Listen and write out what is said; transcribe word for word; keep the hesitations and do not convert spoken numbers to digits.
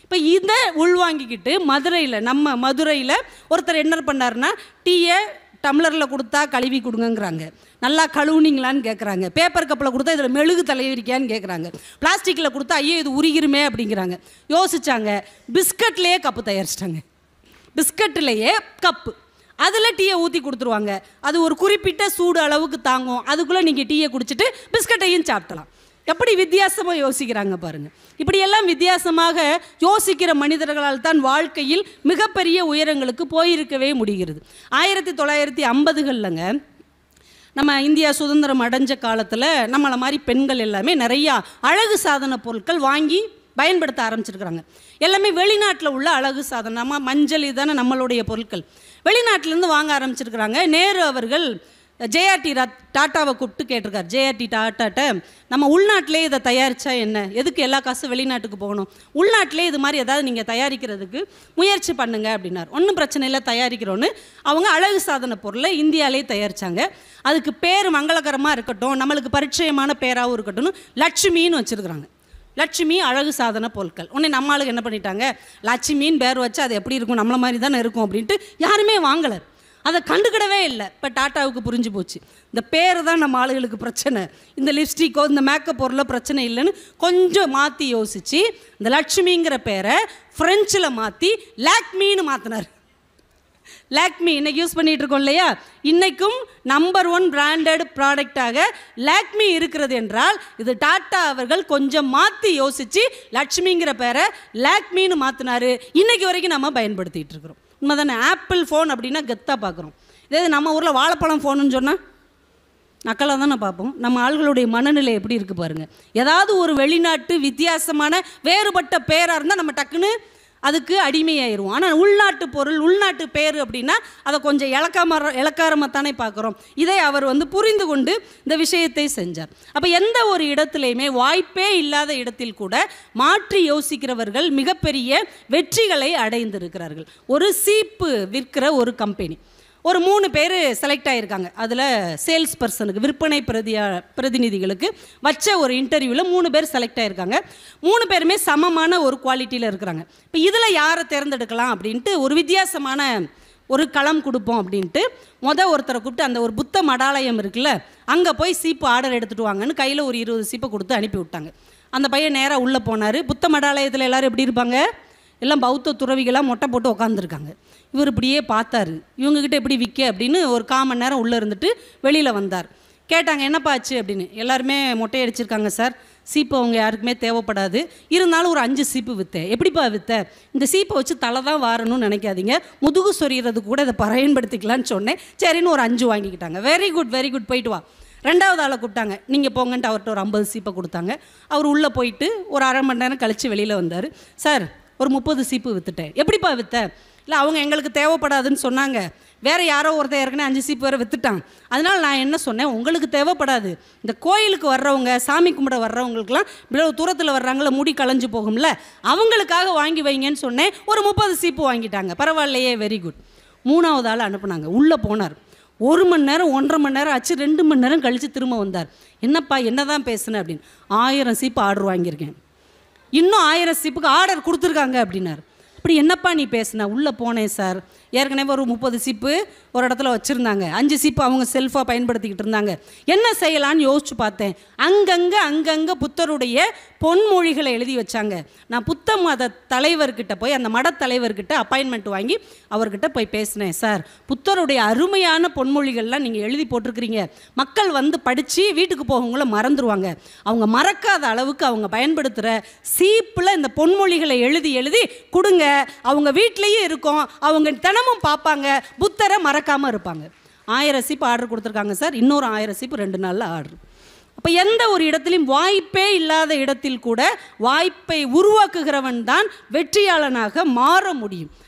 இப்போ இதை உள்வாங்கிக்கிட்டு மதுரையில் நம்ம மதுரையில் ஒருத்தர் என்ன பண்ணாருன்னா டீயை டம்ளரில் கொடுத்தா கழுவி கொடுங்கங்கிறாங்க, நல்லா கழுவுனீங்களான்னு கேட்குறாங்க. பேப்பர் கப்பில் கொடுத்தா இதில் மெழுகு தலைவிரிக்கான்னு கேட்குறாங்க. பிளாஸ்டிக்கில் கொடுத்தா ஐயோ இது உருகிருமே அப்படிங்கிறாங்க. யோசிச்சாங்க, பிஸ்கட்லேயே கப்பு தயாரிச்சிட்டாங்க. பிஸ்கட்லேயே கப்பு, அதில் டீயை ஊற்றி கொடுத்துருவாங்க. அது ஒரு குறிப்பிட்ட சூடு அளவுக்கு தாங்கும். அதுக்குள்ளே நீங்கள் டீயை குடிச்சிட்டு பிஸ்கட்டையும் சாப்பிடலாம். எப்படி வித்தியாசமாக யோசிக்கிறாங்க பாருங்கள். இப்படியெல்லாம் வித்தியாசமாக யோசிக்கிற மனிதர்களால் தான் வாழ்க்கையில் மிகப்பெரிய உயரங்களுக்கு போயிருக்கவே முடிகிறது. ஆயிரத்தி தொள்ளாயிரத்தி ஐம்பதுகள்லங்க நம்ம இந்தியா சுதந்திரம் அடைஞ்ச காலத்தில் நம்மளை மாதிரி பெண்கள் எல்லாமே நிறையா அழகு சாதன பொருட்கள் வாங்கி பயன்படுத்த ஆரம்பிச்சிருக்கிறாங்க. எல்லாமே வெளிநாட்டில் உள்ள அழகு சாதனம், நம்ம மஞ்சள் இதான நம்மளுடைய பொருட்கள் வெளிநாட்டிலேருந்து வாங்க ஆரம்பிச்சிருக்கிறாங்க. நேரு அவர்கள் ஜேஆர்டி டாட்டாவை கூப்பிட்டு கேட்டிருக்கார். ஜேஆர்டி டாட்டாட்ட நம்ம உள்நாட்டிலே இதை தயாரித்தா என்ன, எதுக்கு எல்லா காசும் வெளிநாட்டுக்கு போகணும், உள்நாட்டிலே இது மாதிரி ஏதாவது நீங்கள் தயாரிக்கிறதுக்கு முயற்சி பண்ணுங்க அப்படின்னார். ஒன்றும் பிரச்சனை இல்லை தயாரிக்கிறோன்னு அவங்க அழகு சாதன பொருளை இந்தியாவிலே தயாரித்தாங்க. அதுக்கு பேர் மங்களகரமாக இருக்கட்டும், நம்மளுக்கு பரிச்சயமான பேராகவும் இருக்கட்டும்னு லட்சுமின்னு வச்சுருக்குறாங்க. லட்சுமி அழகு சாதன பொருட்கள். உடனே நம்ம ஆளுக்கு என்ன பண்ணிட்டாங்க, லட்சுமின்னு பேர் வச்சு அது எப்படி இருக்கும், நம்மளை மாதிரி தானே இருக்கும் அப்படின்ட்டு யாருமே வாங்கலை, அதை கண்டுக்கிடவே இல்லை. இப்போ டாட்டாவுக்கு புரிஞ்சு போச்சு, இந்த பேர் தான் நம்ம ஆளுகளுக்கு பிரச்சனை, இந்த லிப்ஸ்டிக்கோ இந்த மேக்கப் பொருளோ பிரச்சனை இல்லைன்னு கொஞ்சம் மாற்றி யோசித்து இந்த லட்சுமிங்கிற பேரை ஃப்ரெஞ்சில் மாற்றி லாக்மின்னு மாற்றினார். லாக்மி இன்றைக்கி யூஸ் பண்ணிகிட்டு இருக்கோம் இல்லையா, இன்றைக்கும் நம்பர் ஒன் பிராண்டட் ப்ராடக்டாக லாக்மி இருக்கிறது என்றால் இது டாட்டா அவர்கள் கொஞ்சம் மாற்றி யோசித்து லட்சுமிங்கிற பேரை லாக்மின்னு மாற்றினார். இன்றைக்கி வரைக்கும் நம்ம பயன்படுத்திகிட்டு இருக்கிறோம். உண்மை தானே? ஆப்பிள் ஃபோன் அப்படின்னா கெத்தாக பார்க்குறோம். இதே நம்ம ஊரில் வாழைப்பழம் ஃபோனுன்னு சொன்னால் நக்கலாக தானே பார்ப்போம். நம்ம ஆள்களுடைய மனநிலை எப்படி இருக்குது பாருங்கள். ஏதாவது ஒரு வெளிநாட்டு வித்தியாசமான வேறுபட்ட பேராக இருந்தால் நம்ம டக்குன்னு அதுக்கு அடிமையாயிருவோம். ஆனால் உள்நாட்டு பொருள் உள்நாட்டு பேர் அப்படின்னா அதை கொஞ்சம் இலக்காம இலக்காரமாக தானே பார்க்குறோம். இதை அவர் வந்து புரிந்து கொண்டு இந்த விஷயத்தை செஞ்சார். அப்போ எந்த ஒரு இடத்துலையுமே வாய்ப்பே இல்லாத இடத்தில் கூட மாற்றி யோசிக்கிறவர்கள் மிகப்பெரிய வெற்றிகளை அடைந்திருக்கிறார்கள். ஒரு சீப்பு விற்கிற ஒரு கம்பெனி, ஒரு மூணு பேர் செலக்ட் ஆகியிருக்காங்க. அதில் சேல்ஸ் பர்சனுக்கு விற்பனை பிரதியா பிரதிநிதிகளுக்கு வச்ச ஒரு இன்டர்வியூவில் மூணு பேர் செலக்ட் ஆகியிருக்காங்க. மூணு பேருமே சமமான ஒரு குவாலிட்டியில் இருக்கிறாங்க. இப்போ இதில் யாரை தேர்ந்தெடுக்கலாம் அப்படின்ட்டு ஒரு வித்தியாசமான ஒரு களம் கொடுப்போம் அப்படின்ட்டு மொதல் ஒருத்தரை கூப்பிட்டு அந்த ஒரு புத்த மடாலயம் இருக்குல்ல, அங்கே போய் சீப்பு ஆர்டர் எடுத்துகிட்டு வாங்கன்னு கையில் ஒரு இருபது சீப்பை கொடுத்து அனுப்பி விட்டாங்க. அந்த பையன் நேராக உள்ளே போனார். புத்த மடாலயத்தில் எல்லோரும் எப்படி இருப்பாங்க, எல்லாம் பௌத்த துறவிகளாக மொட்டை போட்டு உட்காந்துருக்காங்க. இவர் இப்படியே பார்த்தாரு, இவங்ககிட்ட எப்படி விற்க அப்படின்னு ஒரு கால் மணி நேரம் உள்ளே இருந்துட்டு வெளியில் வந்தார். கேட்டாங்க என்னப்பா ஆச்சு அப்படின்னு. எல்லாருமே மொட்டை அடிச்சிருக்காங்க சார், சீப்பு அவங்க யாருக்குமே தேவைப்படாது, இருந்தாலும் ஒரு அஞ்சு சீப்பு விற்றேன். எப்படிப்பா விற்ற, இந்த சீப்பை வச்சு தலை தான் வாரணும்னு நினைக்காதீங்க, முதுகு சொறிகிறது கூட இதை பயன்படுத்திக்கலான்னு சொன்னேன். சரின்னு ஒரு அஞ்சு வாங்கிக்கிட்டாங்க. வெரி குட் வெரி குட் போயிட்டு வா. ரெண்டாவது ஆளை கூப்பிட்டாங்க, நீங்கள் போங்கன்ட்டு அவர்கிட்ட ஒரு ஐம்பது சீப்பை கொடுத்தாங்க. அவர் உள்ளே போயிட்டு ஒரு அரை மணி நேரம் கழித்து வெளியில் வந்தார். சார் ஒரு முப்பது சீப்பு விற்றுட்டேன். எப்படிப்பா விற்ற, இல்லை அவங்க எங்களுக்கு தேவைப்படாதுன்னு சொன்னாங்க, வேறு யாரோ ஒருத்தர் ஏற்கனவே அஞ்சு சீப்பு வேறு விற்றுட்டான், அதனால் நான் என்ன சொன்னேன், உங்களுக்கு தேவைப்படாது, இந்த கோயிலுக்கு வர்றவங்க சாமி கும்பிட வர்றவங்களுக்குலாம் இவ்வளோ தூரத்தில் வர்றாங்கள முடி களைஞ்சு போகும்ல, அவங்களுக்காக வாங்கி வைங்கன்னு சொன்னேன். ஒரு முப்பது சீப்பு வாங்கிட்டாங்க. பரவாயில்லையே, வெரி குட். மூணாவது ஆள் அனுப்புனாங்க. உள்ளே போனார். ஒரு மணி நேரம் ஒன்றரை மணி நேரம் ஆச்சு. ரெண்டு மணி நேரம் கழித்து திரும்ப வந்தார். என்னப்பா என்ன தான் பேசுனேன் அப்படின்னு. ஆயிரம் சீப்பு ஆர்டர் வாங்கியிருக்கேன், இன்னும் ஆயிரம் சீப்புக்கு ஆர்டர் கொடுத்துருக்காங்க அப்படின்னார். அப்படி என்னப்பா நீ பேசுன. உள்ளே போனேன் சார், ஏற்கனவே ஒரு முப்பது சீப்பு ஒரு இடத்துல வச்சுருந்தாங்க, அஞ்சு சீப்பு அவங்க செல்ஃபாக பயன்படுத்திக்கிட்டு இருந்தாங்க, என்ன செய்யலான்னு யோசிச்சு பார்த்தேன். அங்கங்கே அங்கங்கே புத்தருடைய பொன்மொழிகளை எழுதி வச்சாங்க. நான் புத்த மத தலைவர்கிட்ட போய் அந்த மட தலைவர்கிட்ட அப்பாயின்மெண்ட் வாங்கி அவர்கிட்ட போய் பேசினேன். சார் புத்தருடைய அருமையான பொன்மொழிகள்லாம் நீங்கள் எழுதி போட்டிருக்கிறீங்க, மக்கள் வந்து படித்து வீட்டுக்கு போகவங்கள மறந்துடுவாங்க, அவங்க மறக்காத அளவுக்கு அவங்க பயன்படுத்துகிற சீப்பில் இந்த பொன்மொழிகளை எழுதி எழுதி கொடுங்க, அவங்க வீட்லேயே இருக்கும், அவங்க தினமும் பார்ப்பாங்க, புத்தரை மறக்காமல் இருப்பாங்க. ஆயிரம் சீப்பு ஆர்டர் கொடுத்துருக்காங்க சார், இன்னொரு ஆயிரம் சீப்பு ரெண்டு நாளில் ஆர்டர். அப்போ எந்த ஒரு இடத்துலையும் வாய்ப்பே இல்லாத இடத்தில் கூட வாய்ப்பை உருவாக்குகிறவன் தான் வெற்றியாளனாக மாற முடியும்.